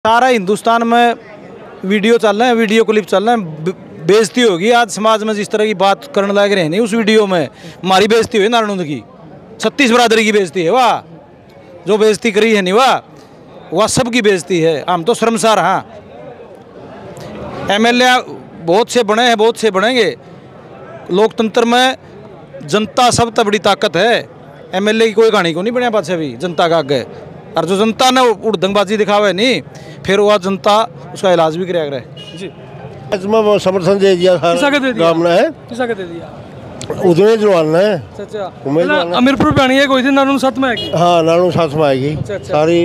सारा हिंदुस्तान में वीडियो चल रहे हैं, वीडियो क्लिप चल रहे हैं, बेइज्जती होगी। आज समाज में जिस तरह की बात करने लग रहे हैं नहीं, उस वीडियो में हमारी बेइज्जती हुई नारायण की, 36 बरादरी की बेइज्जती है। वाह, जो बेइज्जती करी है नहीं वाह सबकी बेइज्जती है। हम तो शर्मसार। हाँ, MLA बहुत से बने हैं, बहुत से बनेंगे। लोकतंत्र में जनता सब तक बड़ी ताकत है। MLA की कोई कहानी को नहीं बनया पाछे भी जनता का आगे। और जो जनता ने उड़दंगबाजी दिखावे नहीं, फिर वह जनता उसका इलाज भी कराया करे जी। इसमें समर्थन दे दिया गाँव है, किसा के दे दिया उतने जवान है। अच्छा, अमीरपुर पे आनी है कोई थी, नानू साथ में आएगी। हाँ, नानू साथ में आएगी सारी।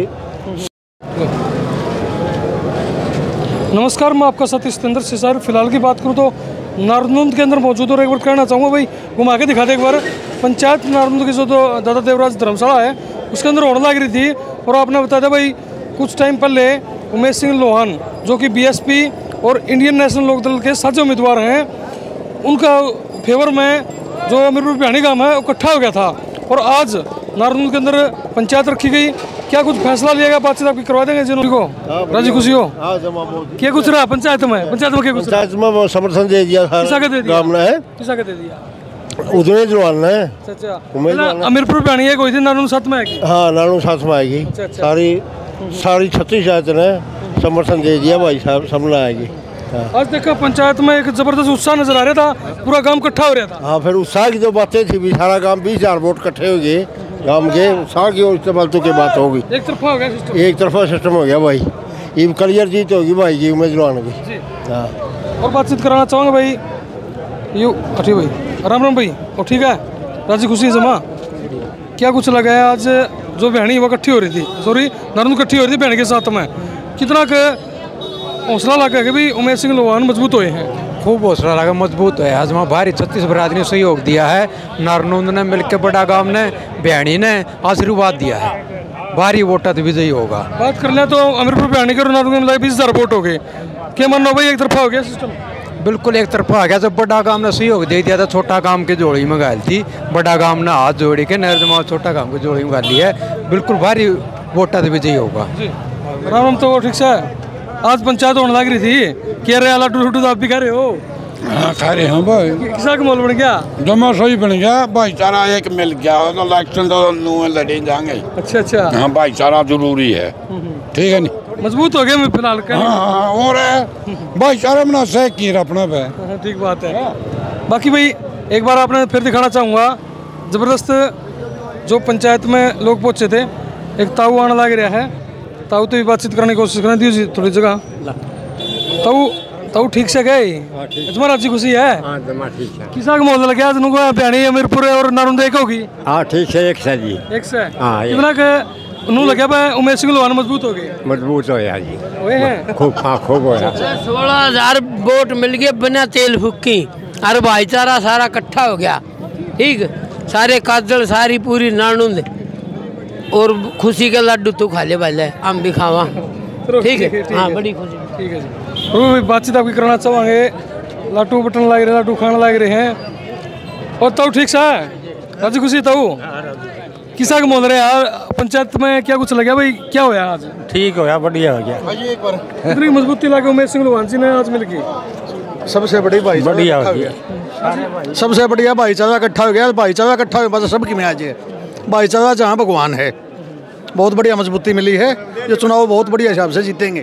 नमस्कार, मैं आपका साथी सत्येंद्र सिसार। फिलहाल की बात करूँ तो नारनौंद के अंदर मौजूद और एक बार कहना चाहूँगा भाई घुमा के दिखा दे एक बार। पंचायत नारनौंद की जो तो दादा देवराज धर्मशाला है उसके अंदर होड़ लग रही थी। और आपने बताया था भाई कुछ टाइम पहले उमेश सिंह लोहान जो कि BSP और इंडियन नेशनल लोकदल के साझे उम्मीदवार हैं, उनका फेवर में जो अमीरपुर पिहानी गाँव है वो इकट्ठा हो गया था। और आज नारनौंद के अंदर पंचायत रखी गई। क्या कुछ फैसला लिया गया, बातचीत आपकी करवा देंगे जिनको राजी खुशी हो। क्या कुछ रहा पंचायत में क्या कुछ? पंचायत में समर्थन दे दिया गाँव है, किसा के दे दिया उतने जवान है। अच्छा, अमीरपुर पे आनी है कोई थी, नानू साथ में आएगी। हाँ, नानू साथ में आएगी सारी 36 ने समर्थन दे दिया भाई साहब, सब ना आएगी। आज देखा पंचायत में एक जबरदस्त उत्साह नजर आ रहा था, पूरा गांव इकट्ठा हो रहा था। हाँ, फिर उत्साह की जो बातें थी भी सारा गांव 20,000 वोट इकट्ठे हो गए गांव के। उत्साह की और इस्तेमाल तो की बात होगी, एक तरफा हो गया सिस्टम, एक तरफा सिस्टम हो गया भाई। ये क्लियर जीत होगी भाई जी उम्मीदवार की। हाँ, और बातचीत कराना चाहूँगा भाई यू अठी भाई, राम राम भाई। और ठीक है, राजी खुशी जमा क्या कुछ लगा है आज जो बहनी वो इकट्ठी हो रही थी, सॉरी नारनौंद इकट्ठी हो रही थी बहन के साथ में, कितना हौसला लगा कि भाई उमेश सिंह लोहान मजबूत हुए हैं? खूब हौसला लगा, मजबूत है। आज वहाँ भारी 36 बरादरी ने सहयोग दिया है। नारनौंद ने मिलकर बड़ा गांव ने बहनी ने आशीर्वाद दिया है, भारी वोटा तो विजयी होगा। बात कर ले तो अमीरपुर बहनी के नारनौंद में 20,000 वोट हो गए। क्या मानो भाई एक तरफा हो गया सिस्टम? बिल्कुल एक तरफा आ गया। जब बड़ा गांव ने सहयोग दे दिया था, छोटा गांव के जोड़ी में गायल थी, बड़ा गांव ने हाथ जोड़ी के नर जमा छोटा गांव के जोड़ी में गाली है। बिल्कुल भारी वोटा तो विजयी होगा। राम तो ठीक से आज पंचायत होने लग रही थी, कह रहे लड्डू लड्डू तो आप भी खा रहे हो? हाँ, खा रहे हैं भाई। किसा का मोल बन गया? जमा सही बन गया, भाईचारा एक मिल गया तो इलेक्शन तो नूह लड़े जाएंगे। अच्छा, हाँ, भाईचारा जरूरी है, ठीक है नहीं, मजबूत हो गए मैं फिलहाल। हाँ, और भाईचारा बना सह की अपना पे। ठीक बात है। बाकी भाई एक बार आपने फिर दिखाना चाहूँगा जबरदस्त जो पंचायत में लोग पहुँचे थे। एक ताऊ आने लग रहा है, ताऊ तो भी बातचीत करने की कोशिश करना दी थोड़ी जगह। ताऊ ठीक से गए, तुम्हारा अच्छी खुशी है? हाँ, ठीक है। किसा का मोल लग गया बहनी अमीरपुर और नारनौंद एक होगी? हाँ, ठीक है, एक से जी, एक से। हाँ, कितना नू लगे उमेश सिंह लोहान मजबूत हो गए? मजबूत हो गया जी, हुए हैं खूब। हाँ, खूब हो गया। 16,000 वोट मिल गए बिना तेल फूकी, और भाईचारा सारा इकट्ठा हो गया। ठीक, सारे काजल सारी पूरी नारनौंद और खुशी के लड्डू तू खा ले भाई, हम भी खावा। ठीक है, हाँ, बड़ी खुशी। ठीक है जी, बातचीत आपकी करना चाहेंगे। लड्डू बटन लग रहे, लड्डू खाने लग रहे हैं। और ताऊ ठीक सा है, राजी खुशी ताऊ? किसा का मोल रहे यार पंचायत में क्या कुछ लगा भाई, क्या होया आज? ठीक हो गया, बढ़िया हो गया। इतनी मजबूती लगे उमेश सिंह लोहान जी ने आज मिलकर। सबसे बड़ी भाई बढ़िया हो गया, सबसे बढ़िया भाईचारा इकट्ठा हो गया। भाईचारा इकट्ठा हो गया सबकी में आज है भाईचारा, जहाँ भगवान है। बहुत बढ़िया मजबूती मिली है, ये चुनाव बहुत बढ़िया हिसाब से जीतेंगे।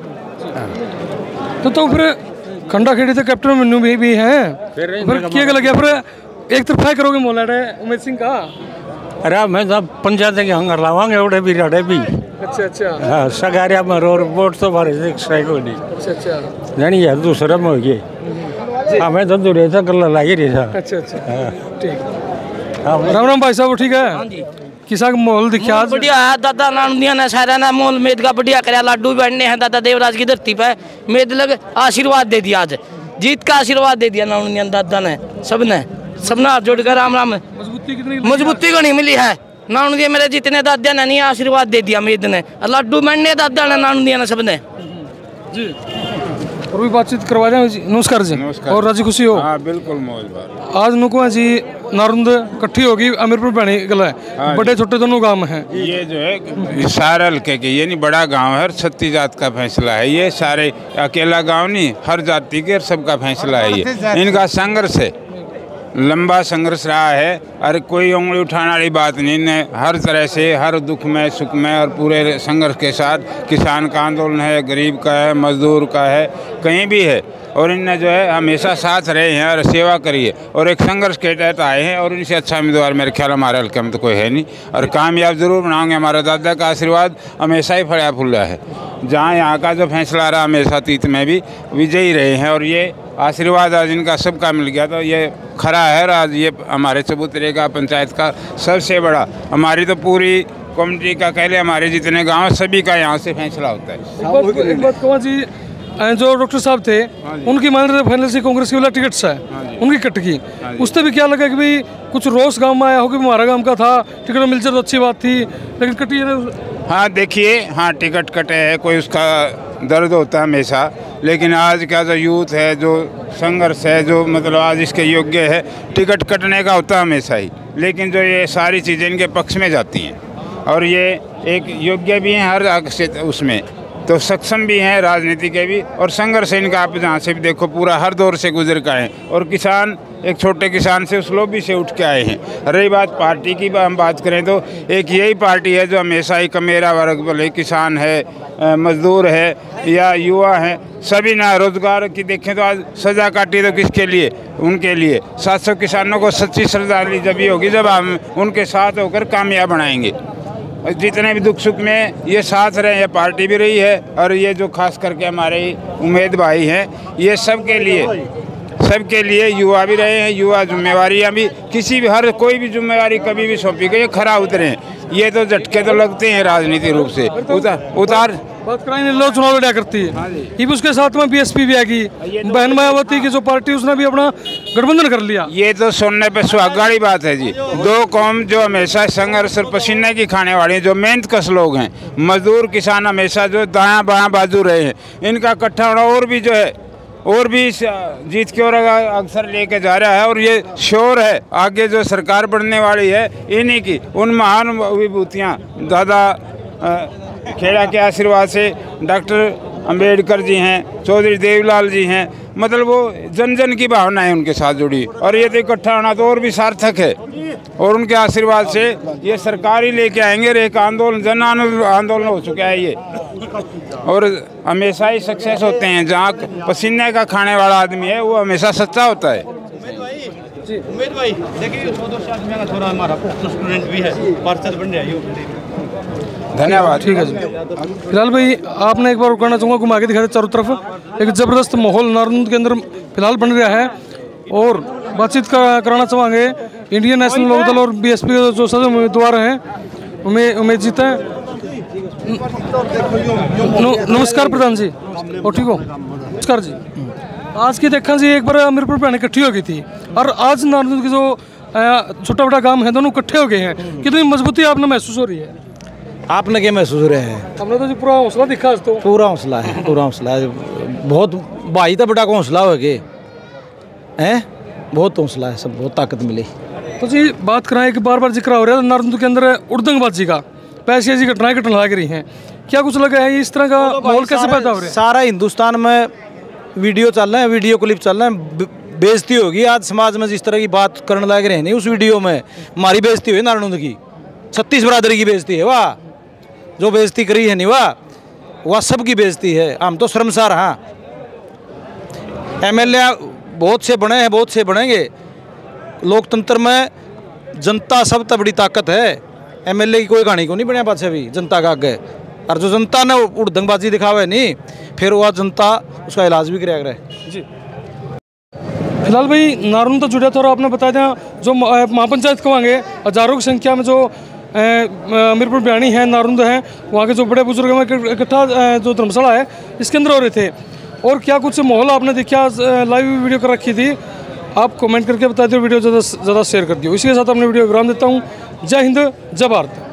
तो फिर खंडा खेड़ी तो कैप्टन मन्नू भी हैं, फिर क्या लगे फिर एक तरफा करोगे मोला उमेश सिंह का? अरे मैं सब पंचायत के हंगर लावांगे उड़े भी रड़े भी। अच्छा, हाँ, सगारिया में और वोट तो भरे को नहीं। अच्छा, जानिए दूसरा में हो गए। हाँ, मैं तो दूर था कर लगी रही था। अच्छा, ठीक। राम राम भाई साहब, ठीक है? किसा का माहौल दिखा? बढ़िया है दादा, नारनौंदिया ने सारा ना मोल मेद का बढ़िया कराया। लड्डू बनने हैं दादा देवराज की धरती पे, मेद लग आशीर्वाद दे दिया, आज जीत का आशीर्वाद दे दिया नारनौंदिया दादा ने, सबने हाथ जोड़कर राम राम। मजबूती को नहीं मिली है नारनौंदिया मेरे जितने दादा ने नहीं आशीर्वाद दे दिया मेद ने, लड्डू बनने दादा ने नारनौंदिया ने सबने जी। और भी बातचीत करवा दें जी। नमस्कार जी। और राजी खुशी हो? हाँ, बिल्कुल मौज। आज नुको जी नारनूंद इकट्ठी होगी, अमीरपुर भैणी गला है, बड़े छोटे दोनों गांव हैं। ये जो है सारे हल्के के, ये नहीं बड़ा गांव है, 36 जात का फैसला है। ये सारे अकेला गांव नहीं, हर जाति के सबका फैसला है। ये इनका संघर्ष है, लंबा संघर्ष रहा है। और कोई उंगली उठाने वाली बात नहीं, ने हर तरह से हर दुख में सुख में और पूरे संघर्ष के साथ किसान का आंदोलन है, गरीब का है, मजदूर का है, कहीं भी है। और इनने जो है हमेशा साथ रहे हैं और सेवा करी है और एक संघर्ष के तहत आए हैं। और इनसे अच्छा उम्मीदवार मेरे ख्याल हमारे हल्के में तो कोई है नहीं, और कामयाब जरूर बनाएंगे। हमारे दादा का आशीर्वाद हमेशा ही फड़ा फूला है। जहाँ यहाँ का जो फैसला रहा हमेशा अतीत में भी विजयी रहे हैं, और ये आशीर्वाद आज इनका सबका मिल गया तो ये खरा है। आज ये हमारे चबूतरे का पंचायत का सबसे बड़ा, हमारी तो पूरी कम्युनिटी का कह ले, हमारे जितने गांव सभी का यहाँ से फैसला होता है। एक बात कहूँ जी, जो डॉक्टर साहब थे उनकी मान रहे फाइनल से कांग्रेस की वाला टिकट से उनकी कट की, उससे भी क्या लगा कि भाई कुछ रोष गांव में आया हो कि हमारा गांव का था, टिकट मिल जाए तो अच्छी बात थी, लेकिन कटी है ना। हाँ देखिए, हाँ टिकट कटे है, कोई उसका दर्द होता है हमेशा, लेकिन आज का जो यूथ है, जो संघर्ष है, जो मतलब आज इसके योग्य है, टिकट कटने का होता है हमेशा ही। लेकिन जो ये सारी चीज़ें इनके पक्ष में जाती हैं और ये एक योग्य भी हैं हर उसमें, तो सक्षम भी हैं राजनीति के भी। और संघर्ष इनका आप जहाँ से भी देखो पूरा हर दौर से गुजर कर आए, और किसान एक छोटे किसान से उस लोबी से उठ के आए हैं। रही बात पार्टी की, हम बात करें तो एक यही पार्टी है जो हमेशा ही कमेरा वर्ग, भले किसान है, मजदूर है या युवा हैं, सभी ना रोजगार की देखें तो आज सजा काटी तो किसके लिए? उनके लिए। 700 किसानों को सच्ची श्रद्धांजलि जब ही होगी जब हम उनके साथ होकर कामयाब बनाएंगे। जितने भी दुख सुख में ये साथ रहे, ये पार्टी भी रही है, और ये जो खास करके हमारे उम्मीद भाई हैं, ये सबके लिए युवा भी रहे हैं। युवा जिम्मेवारियाँ भी किसी भी हर कोई भी जिम्मेवारी कभी भी सौंपी गई, खरा उतरे हैं। ये तो झटके तो लगते हैं राजनीति रूप से उतार बात कराएंगे, लो चुनाव लड़ा करती है। ये भी उसके साथ में बीएसपी भी आएगी, बहन मायावती की जो पार्टी उसने भी अपना गठबंधन कर लिया। ये तो सुनने पे सुहागा वाली बात है जी। दो कौम जो हमेशा संघर्ष और पसीने की खाने वाली, जो मेहनत कश लोग हैं, मजदूर किसान हमेशा जो दायां बायां बाजू रहे हैं, इनका इकट्ठा होना और भी जो है और भी जीत की ओर अक्सर लेके जा रहा है। और ये श्योर है आगे जो सरकार बनने वाली है इन्हीं की उन महान विभूतियाँ दादा खेड़ा के आशीर्वाद से डॉक्टर अंबेडकर जी हैं, चौधरी देवीलाल जी हैं, मतलब वो जन जन की भावना है उनके साथ जुड़ी। और ये तो इकट्ठा होना तो और भी सार्थक है, और उनके आशीर्वाद से ये सरकार ही लेके आएंगे। एक आंदोलन जन आंदोलन हो चुका है ये, और हमेशा ही सक्सेस होते हैं। जहाँ पसीने का खाने वाला आदमी है वो हमेशा सच्चा होता है। उम्मीद भाई देखिए, थोड़ा हमारा स्टूडेंट भी है, पार्षद बन रहा है। धन्यवाद। ठीक है जी। फिलहाल भाई आपने एक बार कहना चाहूँगा, घुमा के दिखा दे चारों तरफ, एक ज़बरदस्त माहौल नारनूंद के अंदर फिलहाल बन रहा है। और बातचीत कराना चाहेंगे इंडियन नेशनल लोकदल और बीएसपी के जो सभी उम्मीदवार हैं, उम्मीद जीते हैं। नमस्कार प्रधान जी, और ठीक हो? नमस्कार जी। आज की देखा जी, एक बार अमीरपुर भैणी इकट्ठी हो गई थी, और आज नारनूंद की जो छोटा बड़ा काम है दोनों इकट्ठे हो गए हैं। कितनी मजबूती आपने महसूस हो रही है? आपने क्या महसूस हो रहे हैं? हमने तो जी पूरा हौसला दिखा आज तो। पूरा हौसला है, पूरा हौसला है। बहुत भाई तो बड़ा हौसला हो गए हैं, बहुत हौसला है, सब बहुत ताकत मिली। तो जी बात कराएं कि बार बार जिक्र हो रहा है नारनूंद के अंदर उड़दंगबाजी का, पैसे ऐसी घटनाएं घटना लग रही हैं, क्या कुछ लगा है इस तरह का माहौल कैसे पैदा हो रहा है? सारा हिंदुस्तान में वीडियो चल रहे हैं, वीडियो क्लिप चल रहे हैं, बेइज्जती होगी। आज समाज में जिस तरह की बात करने लग रहे हैं नहीं, उस वीडियो में हमारी बेइज्जती हुई नारनूंद की, 36 बरादरी की बेइज्जती है। वाह, जो बेइज्जती करी है नहीं वह सबकी बेइज्जती है। हम तो शर्मसार। हाँ, एमएलए बहुत से बने हैं, बहुत से बनेंगे। लोकतंत्र में जनता सब तक बड़ी ताकत है। एमएलए की कोई कहानी को नहीं बनया पाछे भी जनता का आगे, और जो जनता ने उड़दंगबाजी दिखावे नहीं, फिर वह जनता उसका इलाज भी कराया जी। फिलहाल भाई नारनूंद तो जुड़ा था, और आपने बताया था जो महापंचायत कहेंगे हजारों की संख्या में जो अमीरपुर भैणी है, नारनूंद है, वहाँ के जो बड़े बुजुर्ग में इकट्ठा जो धर्मशाला है इसके अंदर हो रहे थे। और क्या कुछ माहौल आपने देखा? लाइव वीडियो कर रखी थी, आप कमेंट करके बता दो, वीडियो ज़्यादा शेयर कर दियो। इसी के साथ अपने वीडियो विराम देता हूँ। जय हिंद, जय भारत।